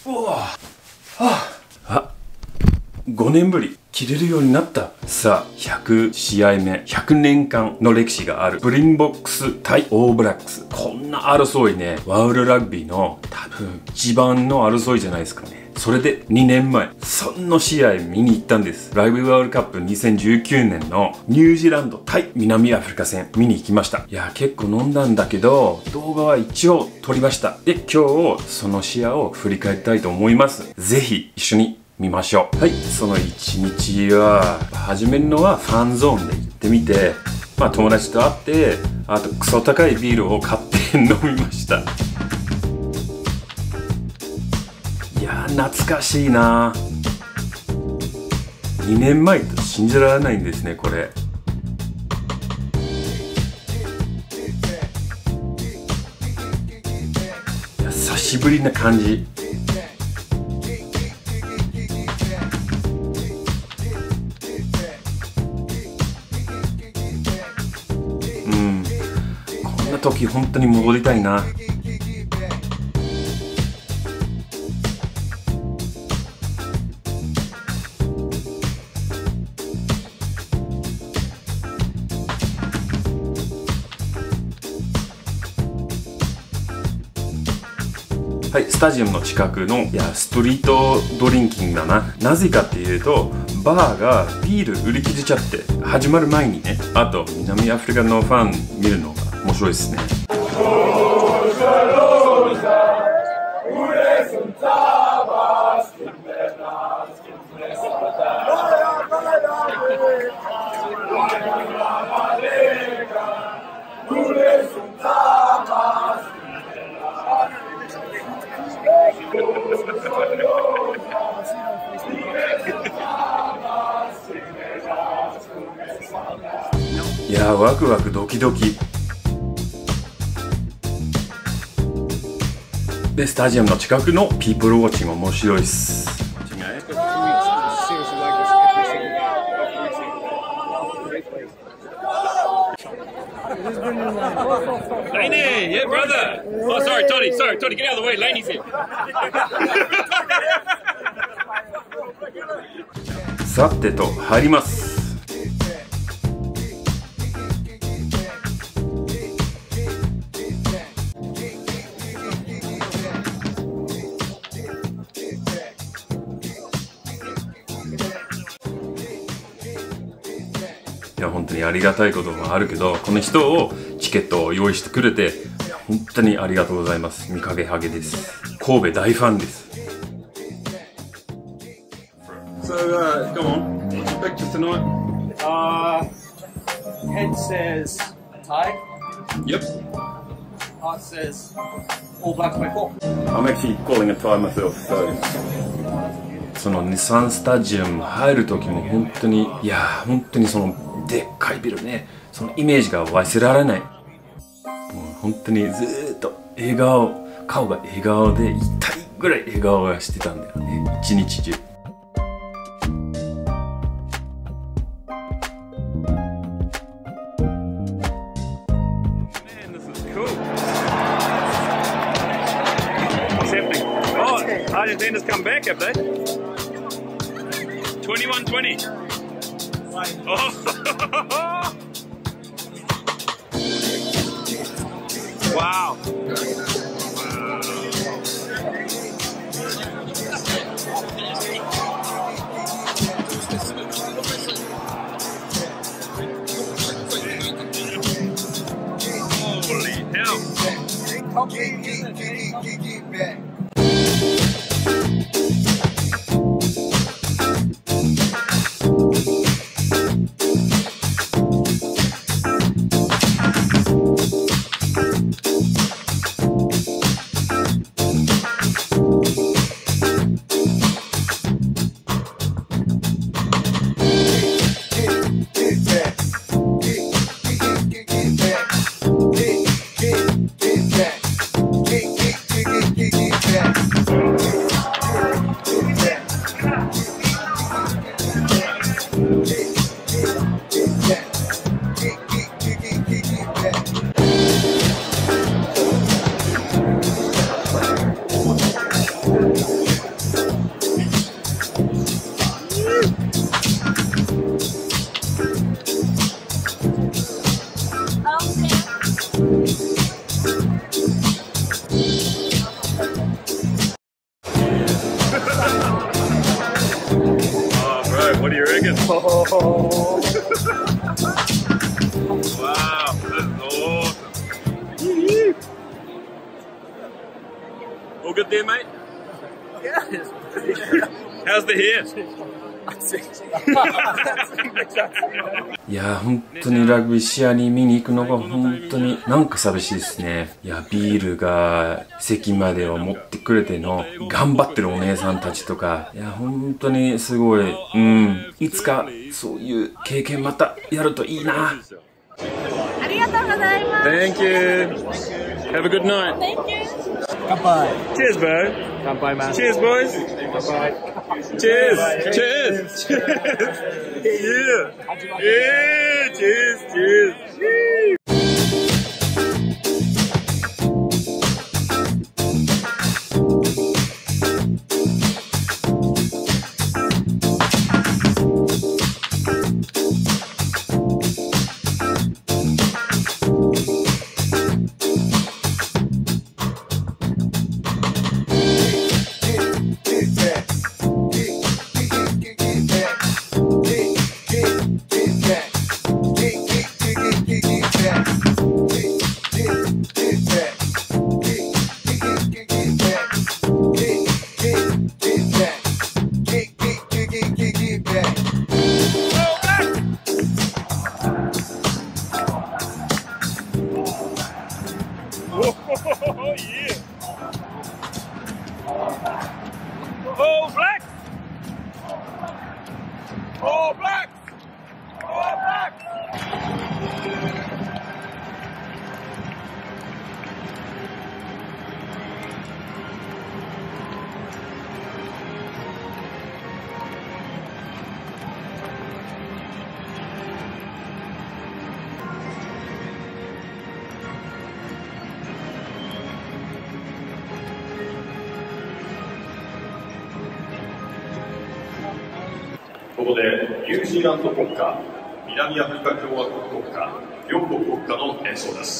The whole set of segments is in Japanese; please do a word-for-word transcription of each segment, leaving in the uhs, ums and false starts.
うわあ、あ、ごねんぶり着れるようになった。さあ、ひゃくしあいめ、ひゃくねんかんの歴史があるブリンボックス対オーブラックス。こんな争いね、ワールドラグビーの多分一番の争いじゃないですかね。それでにねんまえ、その試合見に行ったんです。ラグビーワールドカップにせんじゅうきゅうねんのニュージーランド対南アフリカ戦見に行きました。いや、結構飲んだんだけど、動画は一応撮りました。で、今日その試合を振り返りたいと思います。ぜひ一緒に見ましょう。はい、その一日は始めるのはファンゾーンで行ってみて、まあ友達と会って、あとクソ高いビールを買って飲みました。いやー、懐かしいな。にねんまえと信じられないんですね、これ。いや、久しぶりな感じ。うん、こんな時本当に戻りたいな。はい、スタジアムの近くの、いや、ストリートドリンキングだな。なぜかっていうと、バーがビール売り切れちゃって、始まる前にね。あと、南アフリカのファン見るのが面白いですね。いやー、ワクワクドキドキで、スタジアムの近くのピープルウォッチング面白いっす。 Laney, yeah, brother. Oh, sorry, Tony. Sorry, Tony, get out of the way. Laney's here. さてと入ります。いや、本当にありがたいこともあるけど、この人をチケットを用意してくれて本当にありがとうございます。みかげはげです。神戸大ファンです。So, uh, go on. What's your picture tonight? Uh, head says tie. Yep. Heart says All Blacks by four. I'm actually calling a tie myself. So. その日産スタジアム入る時も本当に、いやー、本当にそのでっかいビルね、そのイメージが忘れられない。もう本当にずーっと笑顔、顔が笑顔で痛いぐらい笑顔がしてたんだよね、一日中。 Argentina's come back, have they? twenty-one twenty. Oh. Wow. Holy hell. Wow, this is awesome. All good there, mate? How's the hair? いや本当にラグビー試合に見に行くのが本当になんか寂しいですね。いやビールが席までを持ってくれての頑張ってるお姉さんたちとか、いや本当にすごい、うん、いつかそういう経験またやるといいな。 ありがとうございます。 Thank you. Have a good night. Thank you. Cheers, bro. Cheers, boys. Cheers. Cheers. Cheers. Yeah. Yeah. Cheers. Cheers. Woo. ここでニュージーランド国歌、南アフリカ共和国国歌、両国国歌の演奏です。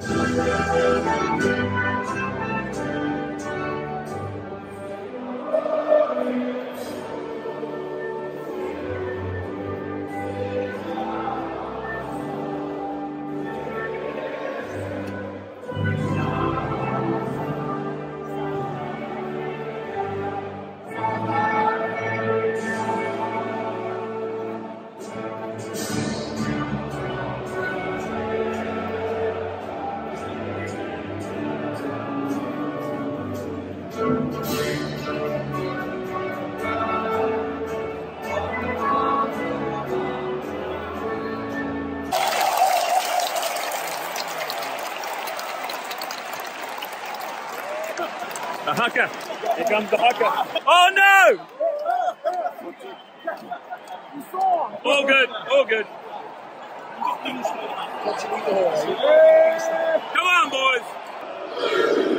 The haka. Here comes the haka. Oh no! All good, all good. Come on, boys.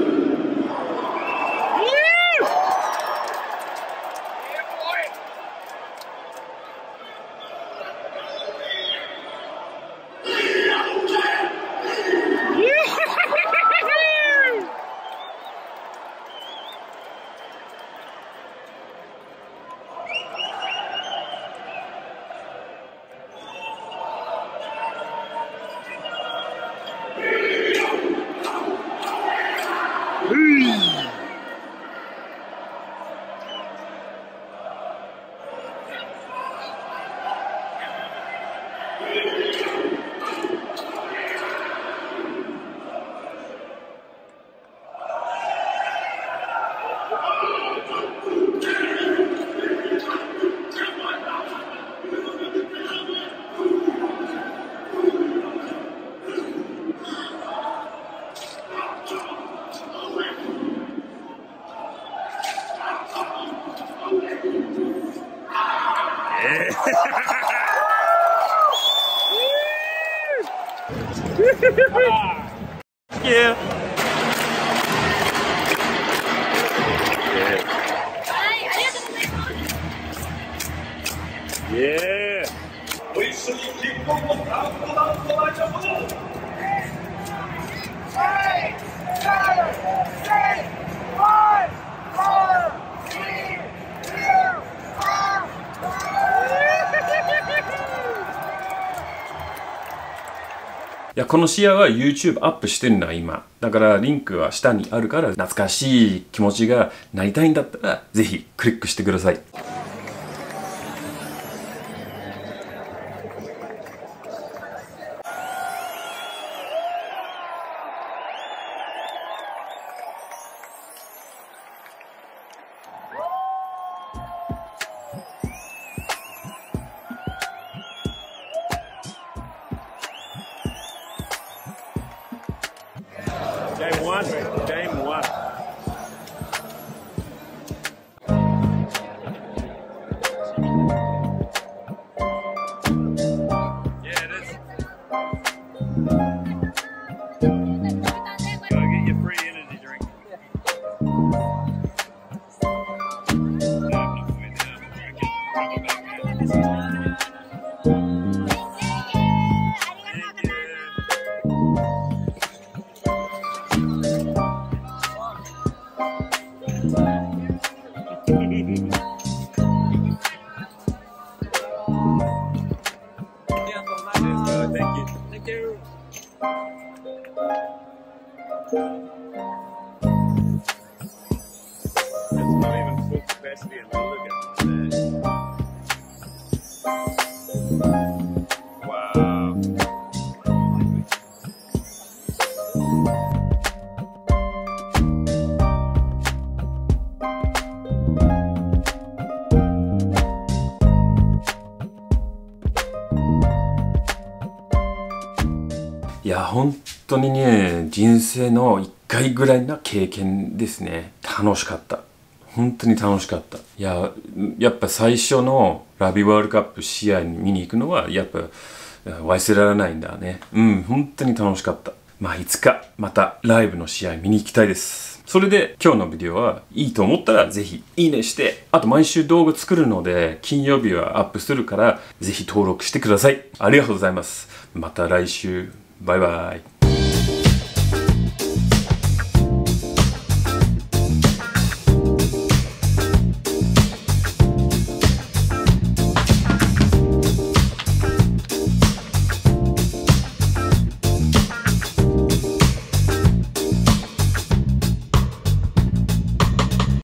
Yeah. Yeah. ご一緒に日本のカウントダウンとなりましょう。 や、この試合は YouTube アップしてるんだ、今。だからリンクは下にあるから、懐かしい気持ちがなりたいんだったら、ぜひクリックしてください。 Game one, game one. Yeah, it is. Go get your free energy drink. No, I'm not going down. I can come back, man. Thank you. Thank you. That's not even full capacity and look at that. Wow. いや、本当にね、人生の一回ぐらいな経験ですね。楽しかった。本当に楽しかった。いや、やっぱ最初のラビーワールドカップ試合に見に行くのは、やっぱ忘れられないんだね。うん、本当に楽しかった。まあ、いつかまたライブの試合見に行きたいです。それで今日のビデオはいいと思ったらぜひいいねして、あと毎週動画作るので金曜日はアップするからぜひ登録してください。ありがとうございます。また来週。バイバイ。